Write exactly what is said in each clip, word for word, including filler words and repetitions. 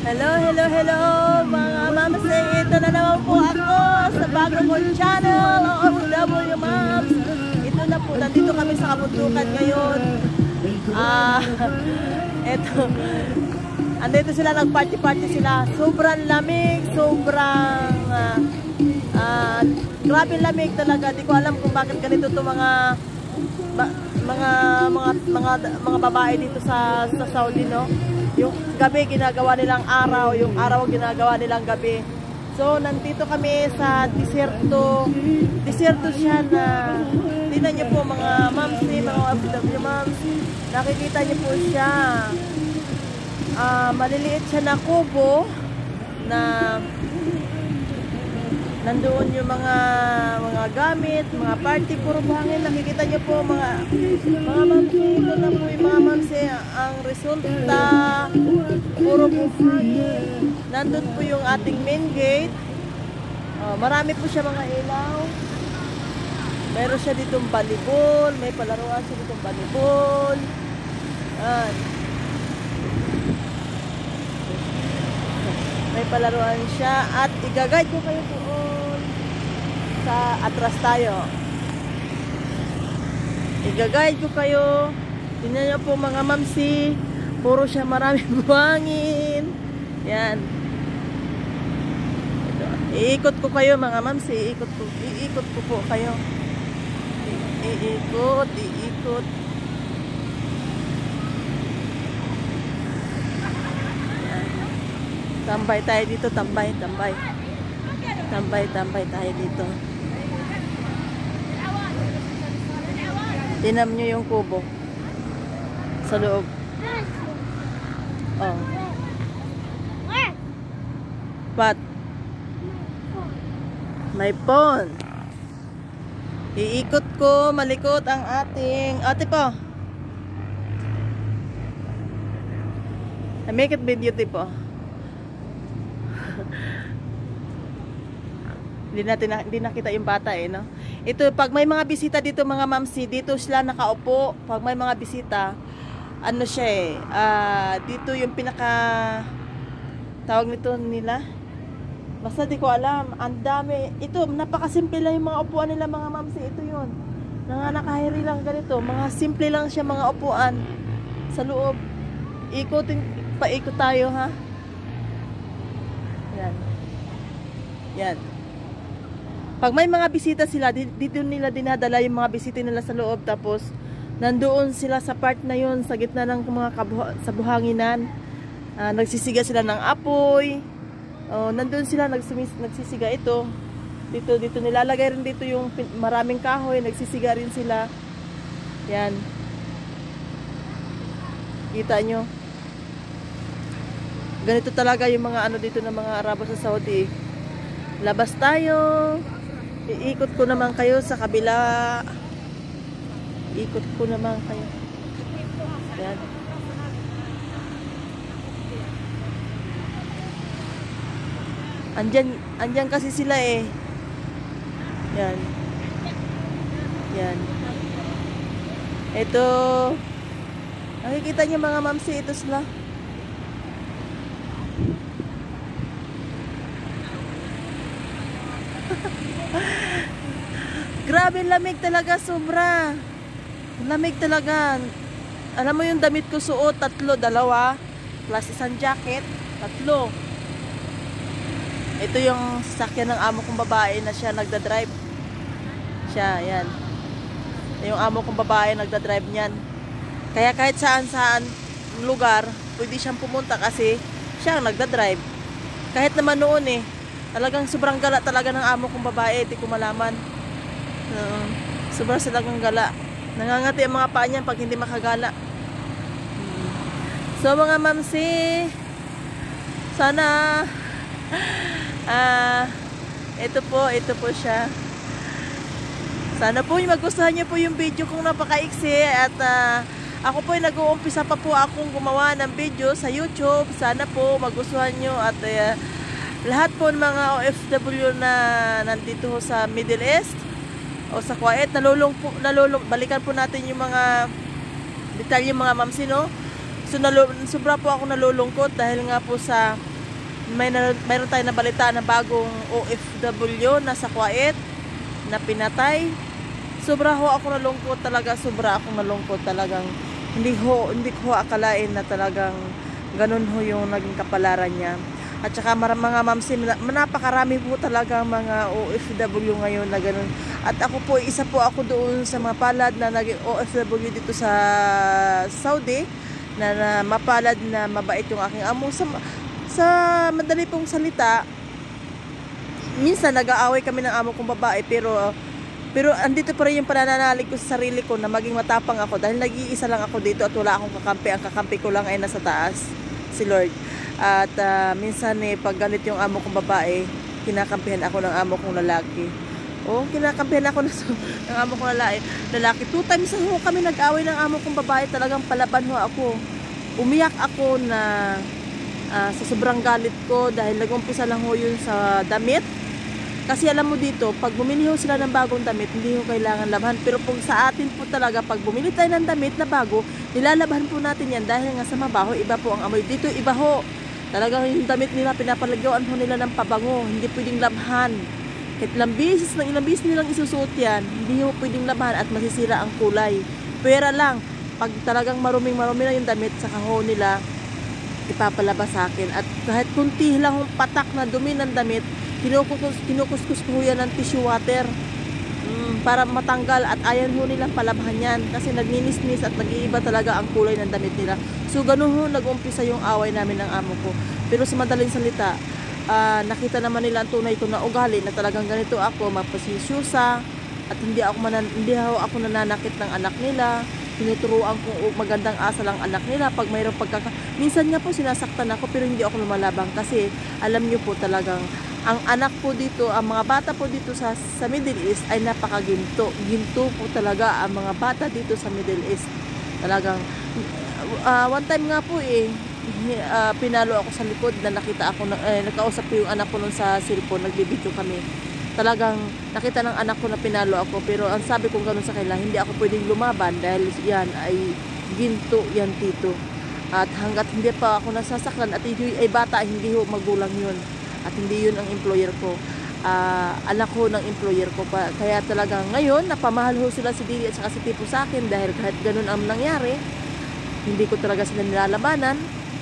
Hello, hello, hello mga mamsi. Ito na naman po ako sa bago kong channel, O F W Moms. Ito na po, nandito kami sa kabundukan ngayon. Ah, ito. Andito sila, nag-party-party sila. Sobrang lamig, sobrang uh, uh, grabe lamig talaga. Di ko alam kung bakit ganito to mga ba, mga mga mga mga babae dito sa sa Saudi, no? Yung gabi ginagawa nilang araw, yung araw ginagawa nilang gabi. So nandito kami sa diserto. Diserto siya na tingnan niyo po mga mamsi, mga O F W moms. Nakikita niyo po siya. Uh, maliliit siya na kubo na nandoon yung mga mga gamit, mga party, puro buhangin. Nakikita niyo po mga mga mamsi, ito na po yung mga mamsi. Ang resulta, puro buhangin. Nandun po yung ating main gate. Uh, marami po siya mga ilaw. Meron siya ditong volleyball, may palaruan siya ditong volleyball. Yan. May palaruan siya at i-guide ko kayo doon sa atras tayo. I-guide ko kayo. Tingnan niyo po mga mamsi, puro siya maraming buhangin. Yan. Ito. Iikot ko kayo mga mamsi, iikot ko, iikot ko po kayo. Iikot, iikot. Tambay tayo dito, tambay, tambay. Tambay, tambay tayo dito. Tinam nyo yung kubo sa loob. Oh. Pat. May pond. Iikot ko, malikot ang ating ate po. I make it video tipo. Hindi natin hindi nakita yung bata eh, no? Ito pag may mga bisita dito mga mamsi, dito sila nakaupo. Pag may mga bisita, ano siya eh, uh, dito yung pinaka tawag nito nila. Basta di ko alam, ang dami. Ito, napakasimple lang yung mga upuan nila mga mamsi. Ito yun. Nga nakahiri lang ganito. Mga simple lang siya mga upuan sa loob. Ikutin, paikot tayo ha. Yan. Yan. Pag may mga bisita sila, dito nila dinadala yung mga bisita nila sa loob. Tapos, nandoon sila sa part na yun, sa gitna ng mga kabuha, sa buhanginan. Uh, nagsisiga sila ng apoy. Oh, nandoon sila, nagsumis, nagsisiga ito. Dito, dito nilalagay rin dito yung maraming kahoy. Nagsisiga rin sila. Yan. Kita nyo. Ganito talaga yung mga ano dito ng mga Arabo sa Saudi. Labas tayo. Iikot ko naman kayo sa kabila. Ikot ko naman kayo. Yan. Andyan, andyan kasi sila eh. Yan. Yan. Ito. Nakikita niyo mga mamsi, ito sila. Grabe lamig talaga, sobra. Lamig talaga. Alam mo yung damit ko suot, tatlo, dalawa, plus isang jacket, tatlo. Ito yung sasakyan ng amo kong babae na siya nagda-drive. Siya, yan. Yung amo kong babae nagda-drive niyan. Kaya kahit saan-saan lugar, pwede siyang pumunta kasi siya ang nagda-drive. Kahit naman noon eh, talagang sobrang gala talaga ng amo kong babae, di ko malaman. Uh, sobrang talagang gala. Nangangati ang mga paa niyan pag hindi makagala. Hmm. So mga mamsi, sana ah, uh, ito po, ito po siya. Sana po magustuhan niyo po yung video kong napakaiksi at uh, ako po ay nag-uumpisa pa po akong gumawa ng video sa YouTube. Sana po magustuhan niyo at uh, lahat po ng mga O F W na nandito sa Middle East o sa Kuwait, nalulung po, nalulung, balikan po natin yung mga detalye mga mamsi, no? So, sobra po ako nalulungkot dahil nga po sa may na, mayroon tayong nabalita na bagong O F W na sa Kuwait na pinatay. Sobra ho ako nalungkot talaga, sobra akong nalungkot talagang hindi ho, hindi ko akalain na talagang ganun ho yung naging kapalaran niya. At saka mga mamsi, napakarami po talaga mga O F W ngayon na ganun. At ako po, isa po ako doon sa mga palad na naging O F W dito sa Saudi, na, na mapalad na mabait yung aking amo. Sa, sa madali pong salita, minsan nag-aaway kami ng amo kong babae, pero pero andito pa rin yung panananalig ko sa sarili ko na maging matapang ako dahil nag-iisa lang ako dito at wala akong kakampi. Ang kakampi ko lang ay nasa taas, si Lord. At uh, minsan eh, pag galit yung amo kong babae, kinakampihan ako ng amo kong lalaki. O, kinakampihan ako ng, ng amo kong lalaki. lalaki. Two times ho kami nag-away ng amo kong babae. Talagang palaban ho ako. Umiyak ako na uh, sa sobrang galit ko dahil nag-umpisa lang ho yun sa damit. Kasi alam mo dito, pag bumili ho sila ng bagong damit, hindi ho kailangan labahan. Pero kung sa atin po talaga, pag bumili tayo ng damit na bago, nilalabahan po natin yan dahil nga sa mabaho, iba po ang amoy. Dito, iba ho. Talagang yung damit nila, pinapalagyan ho nila ng pabango. Hindi pwedeng labhan. Kahit ilang bisis, ng ilang bisis nilang isusuot yan, hindi ho pwedeng labhan at masisira ang kulay. Pwera lang, pag talagang maruming marumi na yung damit, saka ho nila ipapalabas sa akin. At kahit kunti lang hong patak na dumi ng damit, kinukuskus, kinukuskus ko yan ng tissue water mm, para matanggal at ayan ho nilang palabhan yan kasi nagninis-nis at nag-iiba talaga ang kulay ng damit nila. So ganun ho nag-umpisa yung away namin ng amo ko. Pero sa madaling salita, uh, nakita naman nila ang tunay ko na ugali na talagang ganito ako, mapasisyosa at hindi ako, manan hindi ako nananakit ng anak nila. Tinuturuan ko magandang asal ang anak nila pag mayroong pagkaka... Minsan nga po sinasaktan ako pero hindi ako lumalabang kasi alam nyo po talagang ang anak po dito, ang mga bata po dito sa, sa Middle East ay napakaginto. Ginto po talaga ang mga bata dito sa Middle East. Talagang, uh, one time nga po eh, uh, pinalo ako sa likod na nakita ako, na, eh, nakausap ko yung anak ko nun sa cellphone, nagbibideo kami. Talagang nakita ng anak ko na pinalo ako, pero ang sabi ko gano'n sa kanila, hindi ako pwedeng lumaban dahil yan ay ginto yan tito. At hanggat hindi pa ako nasasaktan at hindi ay bata, hindi ho magulang yun. At hindi yun ang employer ko. Uh, anak ko ng employer ko pa. Kaya talagang ngayon, napamahal ho sila si Didi at saka si Tipo sa akin dahil kahit ganun ang nangyari, hindi ko talaga sila nilalabanan.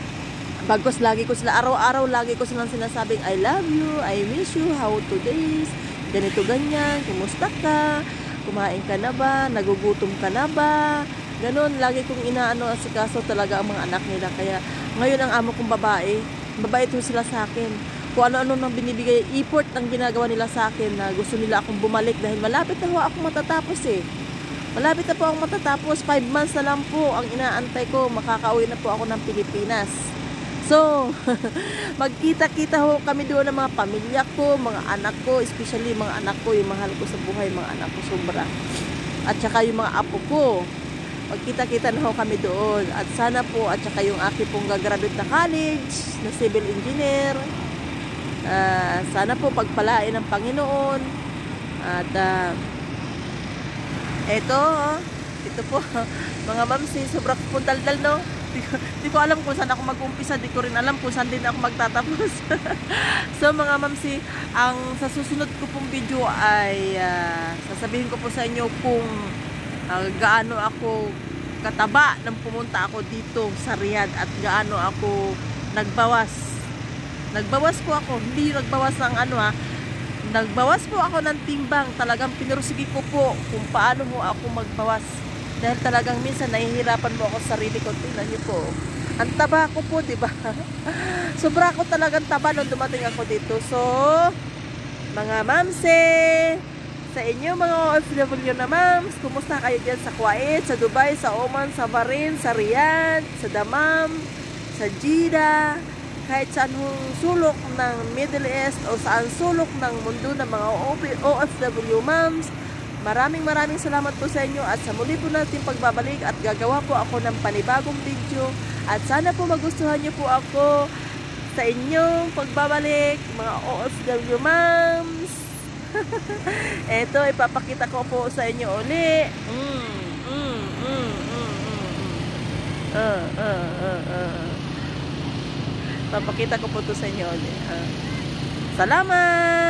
Bagos lagi ko sila, araw-araw lagi ko silang sinasabing, I love you, I miss you, how today's, ganito ganyan, kumusta ka, kumain ka na ba, nagugutom ka na ba, ganun, lagi kong inaano asikaso talaga ang mga anak nila. Kaya ngayon ang amo kong babae, babae ito sila sa akin. Kung ano-ano nang binibigay, effort ang ginagawa nila sa akin na gusto nila akong bumalik dahil malapit na ho ako matatapos eh. Malapit na po ako matatapos, five months na lang po ang inaantay ko, makakauwi na po ako ng Pilipinas. So, magkita-kita ho kami doon ng mga pamilya ko, mga anak ko, especially mga anak ko, yung mahal ko sa buhay, mga anak ko sobra. At saka yung mga apo ko, magkita-kita na ho kami doon. At sana po, at saka yung aking pong gagraduate na college, na civil engineer, Uh, sana po pagpalain ng Panginoon. At uh, eto ito po mga mamsi, sobrang pundaldal no. Di ko, di ko alam kung saan ako mag-umpisa, di ko rin alam kung saan din ako magtatapos. So mga mamsi, ang sa susunod ko pong video ay uh, sasabihin ko po sa inyo kung uh, gaano ako kataba nang pumunta ako dito sa Riyadh at gaano ako nagbawas. Nagbawas po ako, hindi nagbawas ng ano ha, nagbawas po ako ng timbang, talagang pinursige ko po kung paano mo ako magbawas. Dahil talagang minsan nahihirapan mo ako sa sarili ko, tingnan niyo po. Ang taba ko po, di ba? Sobra ko talagang taba nung dumating ako dito. So, mga mamse, sa inyo mga O F W na mams, kumusta kayo dyan sa Kuwait, sa Dubai, sa Oman, sa Bahrain, sa Riyadh, sa Dammam, sa Jeddah, kahit saan sulok ng Middle East o saan sulok ng mundo ng mga O F W moms. Maraming maraming salamat po sa inyo at sa muli po natin pagbabalik at gagawa po ako ng panibagong video at sana po magustuhan niyo po ako sa inyong pagbabalik mga O F W moms. Eto, ipapakita ko po sa inyo uli. Mm, mm, mm, mm, mm. Uh, uh, uh, uh. Papakita ko po to sa inyo. Uh, salamat!